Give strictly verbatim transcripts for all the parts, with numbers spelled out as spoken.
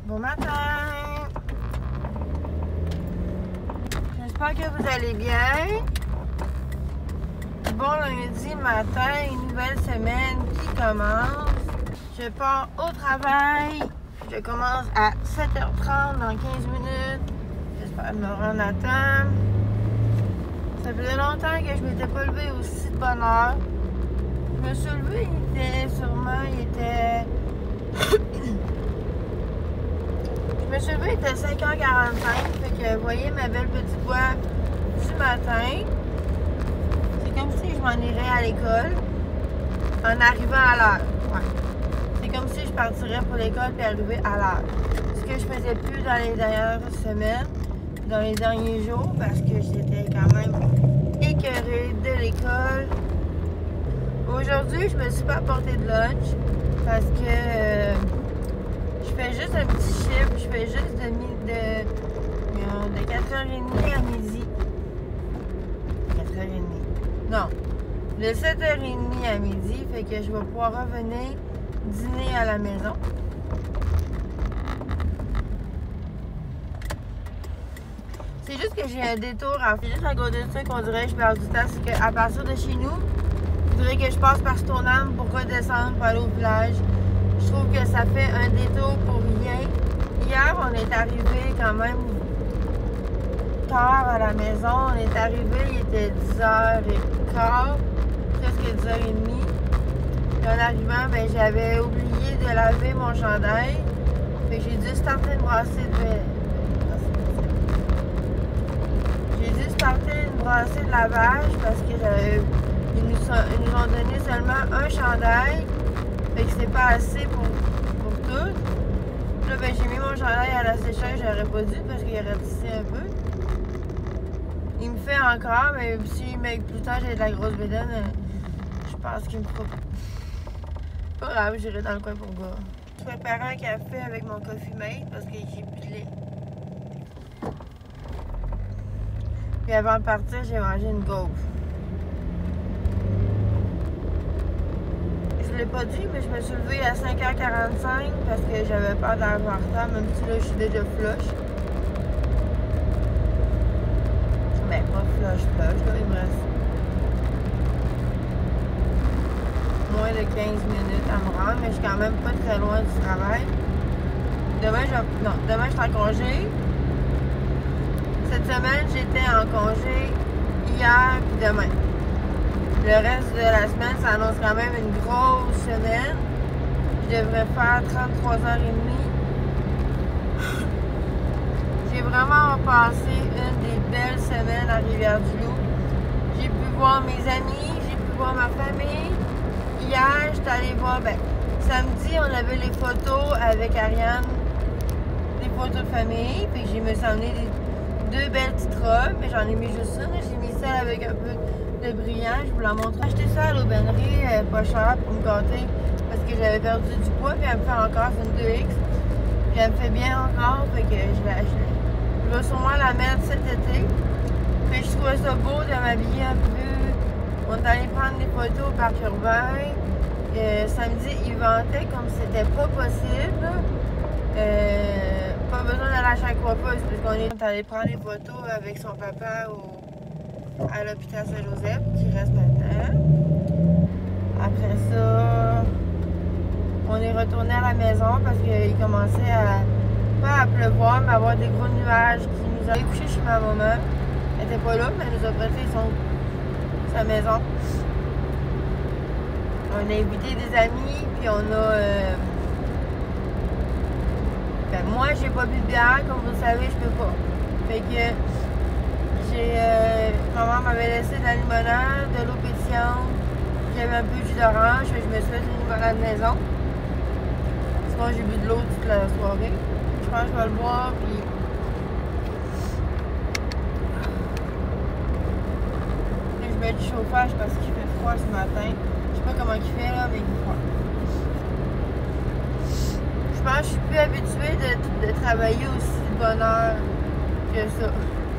Bon matin! J'espère que vous allez bien. Bon lundi matin, une nouvelle semaine qui commence. Je pars au travail. Je commence à sept heures trente dans quinze minutes. J'espère me rendre à temps. Ça faisait longtemps que je m'étais pas levée aussi de bonne heure. Je me suis levée, il était sûrement, il était... Je me suis levée, il était cinq heures quarante-cinq. Fait que vous voyez ma belle petite voix du matin. C'est comme si je m'en irais à l'école en arrivant à l'heure. Ouais. C'est comme si je partirais pour l'école et arriver à l'heure. Ce que je faisais plus dans les dernières semaines, dans les derniers jours, parce que j'étais quand même écœurée de l'école. Aujourd'hui, je me suis pas apporté de lunch parce que euh, je fais juste un petit chiffre. Je fais juste de, de, de quatre heures trente à midi. quatre heures trente. Non. De sept heures trente à midi. Fait que je vais pouvoir revenir dîner à la maison. C'est juste que j'ai un détour à faire. Juste à cause de ça qu'on dirait que je perds du temps. C'est qu'à partir de chez nous, il faudrait que je passe par Stoneham pour redescendre pour aller au village. Je trouve que ça fait un détour pour rien. Hier, on est arrivé quand même tard à la maison. On est arrivé, il était dix heures quinze, presque dix heures trente. Et en arrivant, ben, j'avais oublié de laver mon chandail. Fait que j'ai dû starter une brassée de... J'ai dû starter une brassée de lavage parce que j'avais... Ils nous, sont, ils nous ont donné seulement un chandail. Fait que c'est pas assez pour, pour tout. Là, ben, j'ai mis mon chandail à la sécheuse. J'aurais pas dû parce qu'il aurait tissé un peu. Il me fait encore, mais si mais plus tard j'ai de la grosse bédaine, je pense qu'il me fera pas grave, j'irai dans le coin pour boire. Je préparais un café avec mon Coffee Mate parce que j'ai plus de lait. Puis avant de partir, j'ai mangé une gaufre. Je l'ai pas dit, mais je me suis levée à cinq heures quarante-cinq parce que j'avais peur d'avoir retard, même si là je suis déjà flush. Ben, pas flush, flush, là, il me reste moins de quinze minutes à me rendre, mais je suis quand même pas très loin du travail. Demain, je... non, demain je suis en congé. Cette semaine, j'étais en congé hier puis demain. Le reste de la semaine, ça annonce quand même une grosse semaine. Je devrais faire trente-trois heures trente. J'ai vraiment passé une des belles semaines à Rivière-du-Loup. J'ai pu voir mes amis, j'ai pu voir ma famille. Hier, j'étais allée voir, ben, samedi, on avait les photos avec Ariane, des photos de famille. Puis je me suis emmené deux belles petites robes, mais j'en ai mis juste une. J'ai mis celle avec un peu de brillant, je vous la montre. J'ai acheté ça à l'aubainerie, euh, pas cher pour me gâter parce que j'avais perdu du poids, puis elle me fait encore, c'est une deux X. Puis elle me fait bien encore, fait que je l'ai acheté. Je vais sûrement la mettre cet été. Puis je trouvais ça beau de m'habiller un peu. On est allé prendre des photos au parc urbain. Euh, samedi, il ventait comme c'était pas possible. Euh, pas besoin d'aller à chaque coiffeuse, parce qu'on est allé prendre des photos avec son papa au à l'hôpital Saint-Joseph, qui reste maintenant. Après ça, on est retourné à la maison parce qu'il commençait à, pas à pleuvoir, mais à avoir des gros nuages qui nous avaient couché chez ma maman. Elle n'était pas là, mais elle nous a prêté son, sa maison. On a invité des amis, puis on a... Euh, ben moi, j'ai pas bu de bière, comme vous le savez, je peux pas. Fait que... J'ai, euh, maman m'avait laissé de la limonade, de l'eau pétillante, j'avais un peu de jus d'orange, je me suis fait une limonade maison. Sinon j'ai bu de l'eau toute la soirée. Je pense que je vais le boire, puis... Et je mets du chauffage parce qu'il fait froid ce matin. Je sais pas comment il fait là, mais il fait froid. Je pense que je suis plus habituée de, de travailler aussi de bonne heure que ça.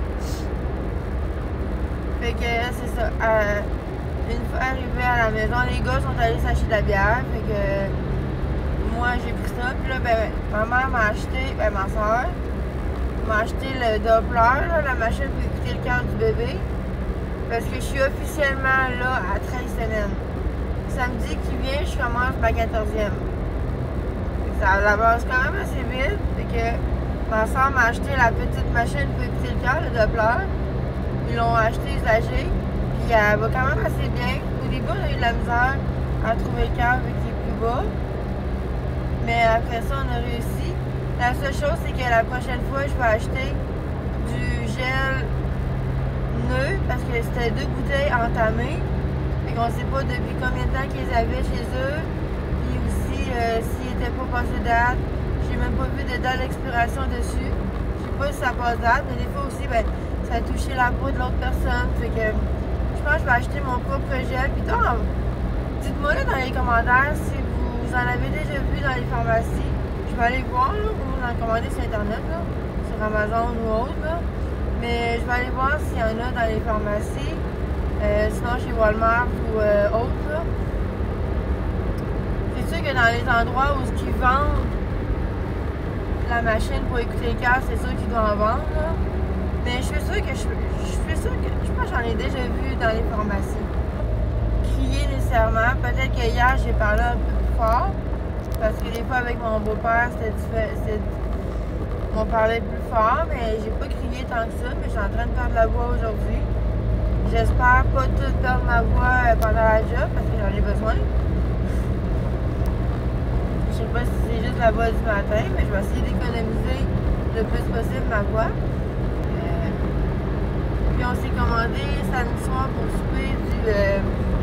Fait que c'est ça. Euh, une fois arrivé à la maison, les gars sont allés s'acheter de la bière. Fait que moi, j'ai pris ça. Puis là, ben, ma mère m'a acheté, ben, ma soeur m'a acheté le Doppler, là, la machine pour écouter le cœur du bébé. Parce que je suis officiellement là à treize semaines. Samedi qui vient, je commence ma quatorzième. Ça avance quand même assez vite. Fait que ma soeur m'a acheté la petite machine pour écouter le cœur, le Doppler. Ils l'ont acheté usagé. Puis elle va quand même assez bien. Au début, on a eu de la misère à trouver le cœur vu qu'il est plus bas. Mais après ça, on a réussi. La seule chose, c'est que la prochaine fois, je vais acheter du gel neutre parce que c'était deux bouteilles entamées. Fait qu'on sait pas depuis combien de temps qu'ils avaient chez eux. Puis aussi, euh, s'ils n'étaient pas passés date. J'ai même pas vu de date d'expiration dessus. Je sais pas si ça passe date, mais des fois aussi, ben, ça a touché la peau de l'autre personne. Fait que je pense que je vais acheter mon propre gel. Puis donc, dites-moi là dans les commentaires si vous en avez déjà vu dans les pharmacies. Je vais aller voir, là, ou vous en commander sur Internet, là, sur Amazon ou autre. Là. Mais je vais aller voir s'il y en a dans les pharmacies. Euh, sinon chez Walmart ou euh, autre. Là. C'est sûr que dans les endroits où ils vendent la machine pour écouter le cœur, c'est sûr qu'ils doivent en vendre. Là. Mais je suis sûre que je, je suis sûre que je pense que j'en ai déjà vu dans les pharmacies. Crier nécessairement. Peut-être que hier j'ai parlé un peu plus fort. Parce que des fois avec mon beau-père, c'était différent. On parlait plus fort, mais j'ai pas crié tant que ça, mais je suis en train de perdre la voix aujourd'hui. J'espère pas tout perdre ma voix pendant la job parce que j'en ai besoin. Je sais pas si c'est juste la voix du matin, mais je vais essayer d'économiser le plus possible ma voix. Euh, puis on s'est commandé samedi soir pour souper du, euh,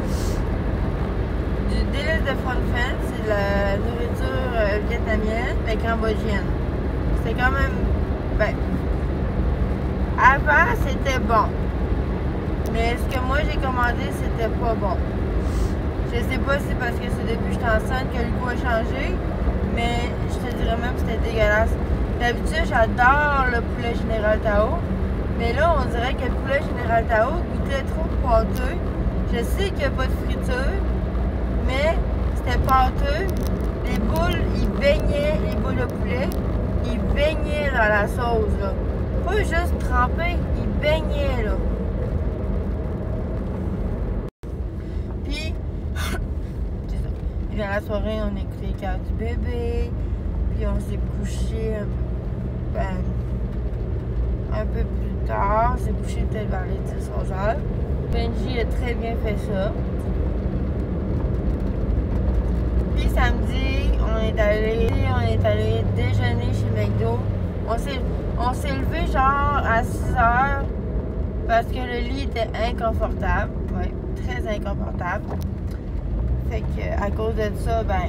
du délice de Phon Phen. C'est de la nourriture euh, vietnamienne, mais cambodgienne. C'est quand même... Ben... Avant, c'était bon. Mais ce que moi j'ai commandé, c'était pas bon. Je sais pas si c'est parce que c'est depuis que je suis enceinte que le goût a changé, mais je te dirais même que c'était dégueulasse. D'habitude, j'adore le poulet Général Tao, mais là, on dirait que le poulet Général Tao goûtait trop pâteux. Je sais qu'il n'y a pas de friture, mais c'était pâteux. Les boules, ils baignaient, les boules de poulet, ils baignaient dans la sauce, là. Pas juste trempés, ils baignaient, là. Puis, c'est ça. Puis dans la soirée, on a écouté le cœur du bébé, puis on s'est couché un peu, ben, un peu plus tard. On s'est couché peut-être vers les dix onze heures. Benji a très bien fait ça. Puis samedi, on est allé, on est allé déjeuner chez McDo. On s'est, on s'est levé genre à six heures parce que le lit était inconfortable. Oui, très inconfortable. Fait que à cause de ça, ben,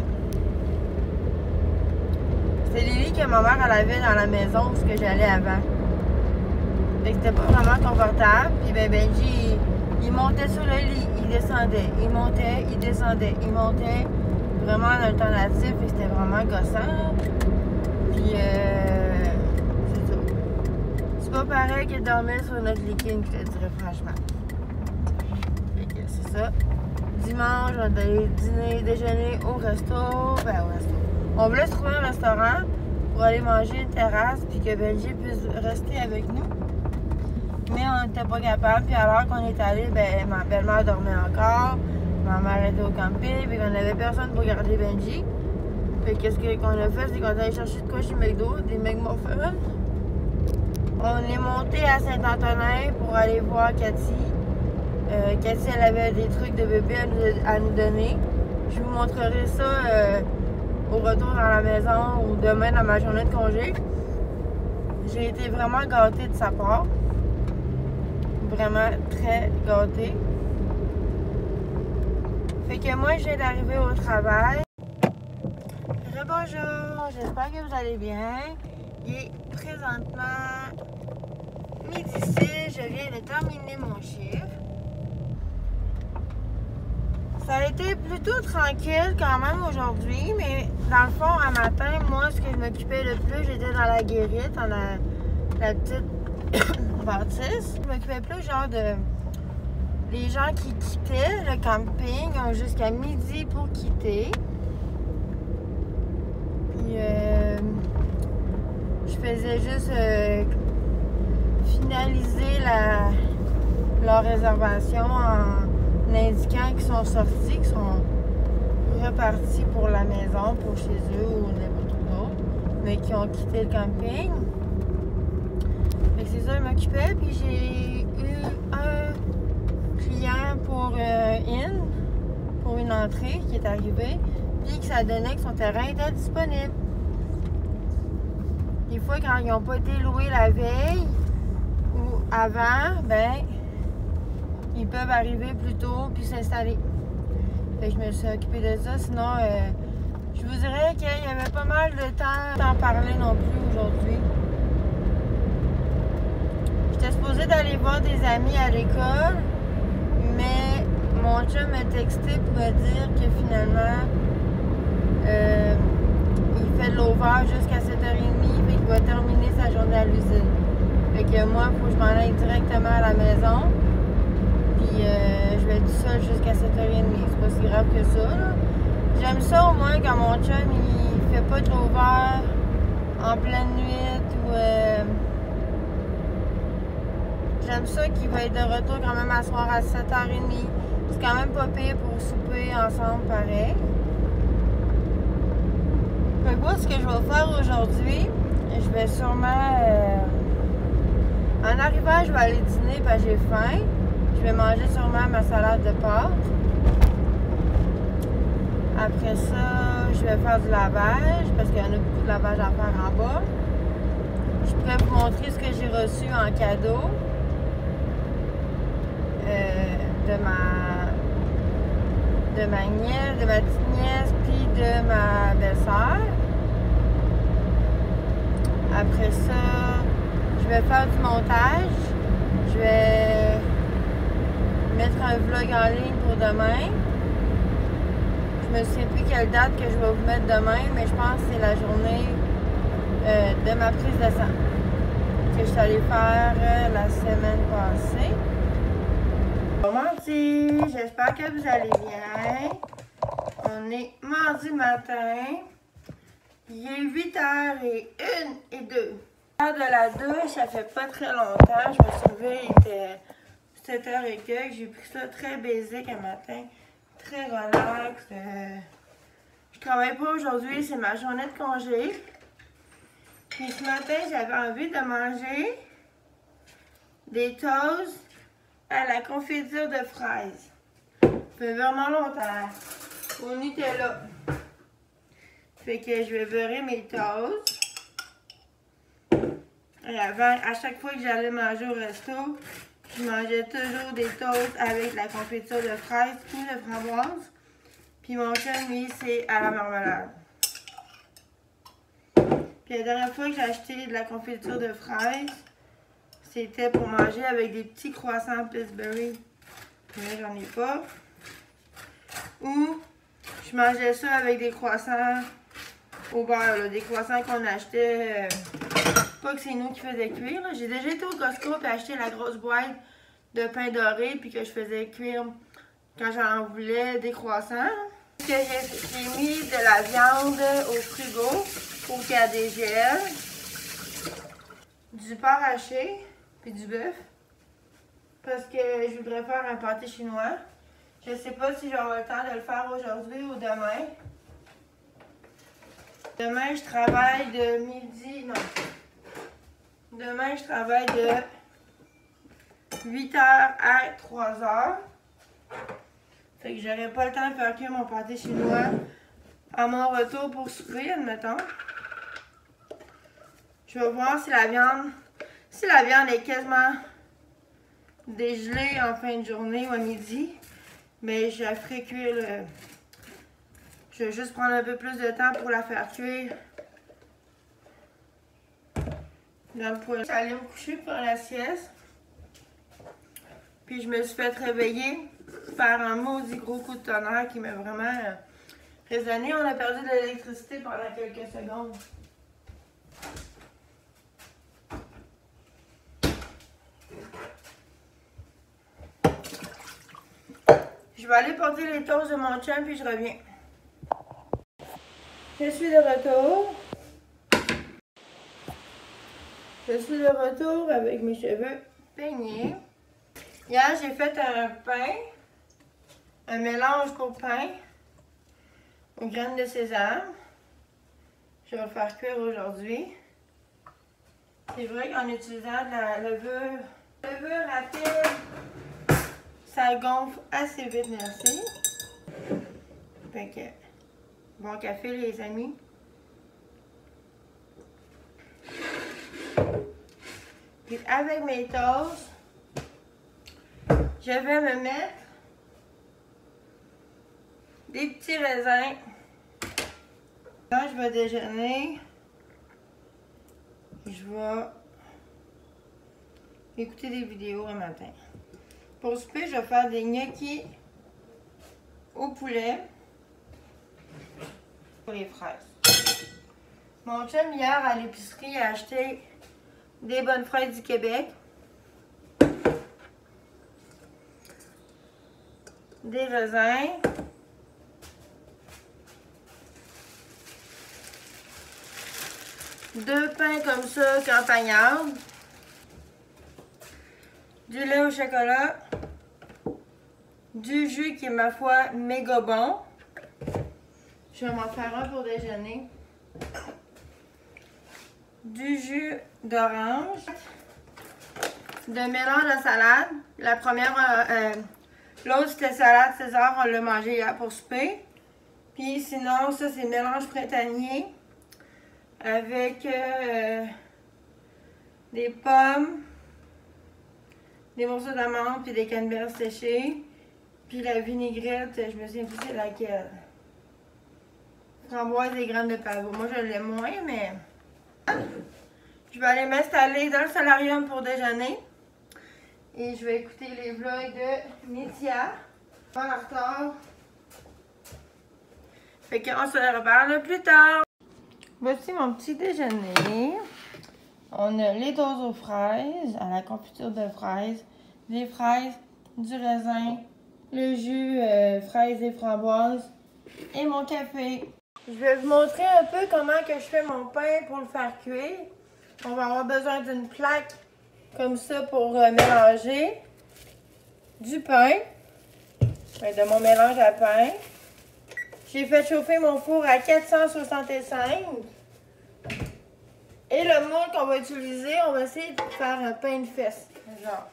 c'est les lits que ma mère elle avait dans la maison où ce que j'allais avant. Fait que c'était pas vraiment confortable. Puis ben Benji, il, il montait sur le lit, il descendait, il montait, il descendait, il montait. Vraiment un alternatif et c'était vraiment gossant. Puis euh, c'est ça. C'est pas pareil que de dormir sur notre liquide, je te dirais franchement. Fait que c'est ça. Dimanche, on est allé dîner, déjeuner au resto. Ben au resto. On voulait se trouver un restaurant pour aller manger une terrasse puis que Benji puisse rester avec nous. Mais on n'était pas capable. Puis alors qu'on est allé, ben ma belle-mère dormait encore. Ma mère était au camping, puis qu'on n'avait personne pour garder Benji. Fait que ce qu'on a fait, c'est qu'on est allé chercher de quoi chez McDo, des McMuffins. On est monté à Saint-Antonin pour aller voir Cathy. Euh, Cathy, elle avait des trucs de bébé à nous, à nous donner. Je vous montrerai ça euh, au retour dans la maison ou demain dans ma journée de congé. J'ai été vraiment gâtée de sa part. Vraiment très gâtée. Fait que moi, je viens d'arriver au travail. Rebonjour, j'espère que vous allez bien. Il est présentement midi six, je viens de terminer mon chiffre. Ça a été plutôt tranquille quand même aujourd'hui, mais dans le fond, à matin, moi, ce que je m'occupais le plus, j'étais dans la guérite, dans la, la petite bâtisse. Je m'occupais plus genre de... Les gens qui quittaient le camping ont jusqu'à midi pour quitter. Puis euh, je faisais juste euh, finaliser la, leur réservation en indiquant qu'ils sont sortis, qu'ils sont repartis pour la maison, pour chez eux ou n'importe où d'autre, mais qui ont quitté le camping. Fait que c'est ça, je m'occupais. Puis j'ai eu un client pour euh, in, pour une entrée qui est arrivé, puis que ça donnait que son terrain était disponible. Des fois, quand ils n'ont pas été loués la veille ou avant, ben, ils peuvent arriver plus tôt puis s'installer. Fait que je me suis occupée de ça. Sinon, euh, je vous dirais qu'il y avait pas mal de temps d'en parler non plus aujourd'hui. J'étais supposée d'aller voir des amis à l'école, mais mon chum m'a texté pour me dire que finalement, euh, il fait de l'over jusqu'à sept heures trente, fait qu'il va terminer sa journée à l'usine. Fait que moi, il faut que je m'en aille directement à la maison. Puis euh, je vais être toute seule jusqu'à sept heures trente. C'est pas si grave que ça, là. J'aime ça au moins quand mon chum, il fait pas de l'over en pleine nuit ou... Euh, J'aime ça qu'il va être de retour quand même à soir à sept heures trente. C'est quand même pas pire pour souper ensemble pareil. Peu importe ce que je vais faire aujourd'hui, je vais sûrement... Euh, en arrivant, je vais aller dîner parce que j'ai faim. Je vais manger sûrement ma salade de pâtes. Après ça, je vais faire du lavage parce qu'il y en a beaucoup de lavage à faire en bas. Je pourrais vous montrer ce que j'ai reçu en cadeau. Euh, de ma de ma nièce, de ma petite nièce, puis de ma belle-sœur. Après ça, je vais faire du montage. Je vais mettre un vlog en ligne pour demain. Je me souviens plus quelle date que je vais vous mettre demain, mais je pense que c'est la journée euh, de ma prise de sang que je suis allée faire euh, la semaine passée. Bon mardi, j'espère que vous allez bien. On est mardi matin. Il est huit heures un et deux. L'heure de la douche, ça fait pas très longtemps. Je me suis levée, il était sept heures et quelques. J'ai pris ça très basique un matin. Très relax. Euh, je travaille pas aujourd'hui, c'est ma journée de congé. Puis ce matin, j'avais envie de manger des toasts à la confiture de fraises. Ça fait vraiment longtemps. Au Nutella. Fait que je vais beurrer mes toasts. Et avant, à chaque fois que j'allais manger au resto, je mangeais toujours des toasts avec la confiture de fraises ou de framboise. Puis mon chum, lui, c'est à la marmelade. Puis la dernière fois que j'ai acheté de la confiture de fraises, c'était pour manger avec des petits croissants Pillsbury. Mais j'en ai pas. Ou je mangeais ça avec des croissants au beurre, là, des croissants qu'on achetait. Euh, pas que c'est nous qui faisaient cuire. J'ai déjà été au Costco et acheté la grosse boîte de pain doré puis que je faisais cuire quand j'en voulais des croissants. J'ai mis de la viande au frigo pour qu'elle dégèle, du pain haché puis du bœuf parce que je voudrais faire un pâté chinois. Je sais pas si j'aurai le temps de le faire aujourd'hui ou demain. Demain, je travaille de midi, non. Demain, je travaille de huit heures à trois heures. Fait que j'aurai pas le temps de faire cuire mon pâté chinois à mon retour pour souper, admettons. Je vais voir si la viande, si la viande est quasiment dégelée en fin de journée ou à midi. Mais je la ferai cuire le... Je vais juste prendre un peu plus de temps pour la faire cuire dans le poêle. J'allais me coucher pour la sieste. Puis je me suis fait réveiller par un maudit gros coup de tonnerre qui m'a vraiment résonné. On a perdu de l'électricité pendant quelques secondes. Je vais aller porter les toasts de mon chum puis je reviens. Je suis de retour. Je suis de retour avec mes cheveux peignés. Hier, j'ai fait un pain, un mélange pour pain aux graines de sésame. Je vais le faire cuire aujourd'hui. C'est vrai qu'en utilisant de la levure, levure rapide, ça gonfle assez vite, merci. Fait que, bon café les amis. Puis avec mes toasts, je vais me mettre des petits raisins. Quand je vais déjeuner, je vais écouter des vidéos le matin. Pour souper, je vais faire des gnocchis au poulet pour les fraises. Mon chum hier à l'épicerie a acheté des bonnes fraises du Québec, des raisins, deux pains comme ça campagnards, du lait au chocolat, du jus qui est ma foi méga bon. Je vais m'en faire un pour déjeuner. Du jus d'orange, de mélange de salade. La première, euh, euh, l'autre c'était salade César, on l'a mangé hier pour souper. Puis sinon, ça c'est mélange printanier avec euh, des pommes, des morceaux d'amandes, puis des canneberges séchées. Puis la vinaigrette, je me souviens plus c'est laquelle. Framboise et graines de pavot. Moi je l'aime moins, mais... Je vais aller m'installer dans le solarium pour déjeuner. Et je vais écouter les vlogs de Nithya. Pas en retard. Fait qu'on se reparle plus tard. Voici mon petit déjeuner. On a les doses aux fraises, à la confiture de fraises, des fraises, du raisin, le jus euh, fraises et framboises et mon café. Je vais vous montrer un peu comment que je fais mon pain pour le faire cuire. On va avoir besoin d'une plaque comme ça pour euh, mélanger du pain, de mon mélange à pain. J'ai fait chauffer mon four à quatre cent soixante-cinq. Et le moule qu'on va utiliser, on va essayer de faire un pain de fesses. Genre.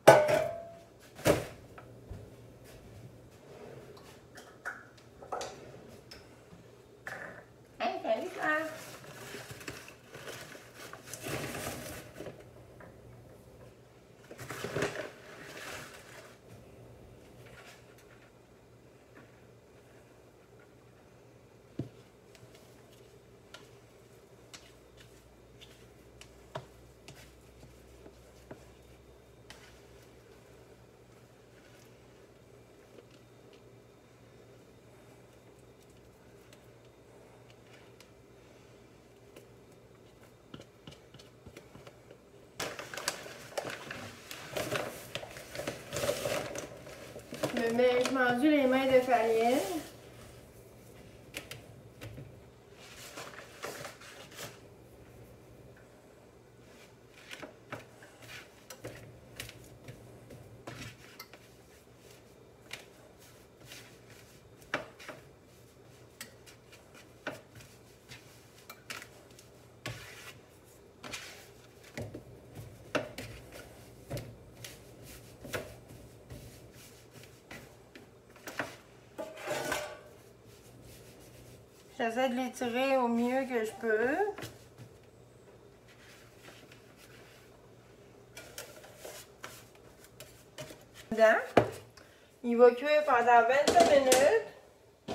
Hey, salut Claire! Mais je m'enduis les mains de farine. J'essaie de l'étirer au mieux que je peux. Il va cuire pendant vingt-cinq minutes.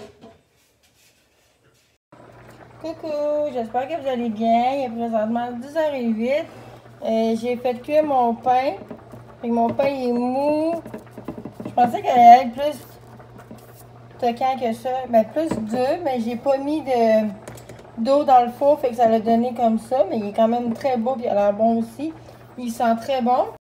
Coucou, j'espère que vous allez bien. Il est présentement dix heures zéro huit. Euh, J'ai fait cuire mon pain. Et mon pain est mou. Je pensais qu'elle allait être plus toquant que ça. Ben, plus dur, mais j'ai pas mis de d'eau dans le four, fait que ça l'a donné comme ça. Mais il est quand même très beau, puis il a l'air bon aussi. Il sent très bon.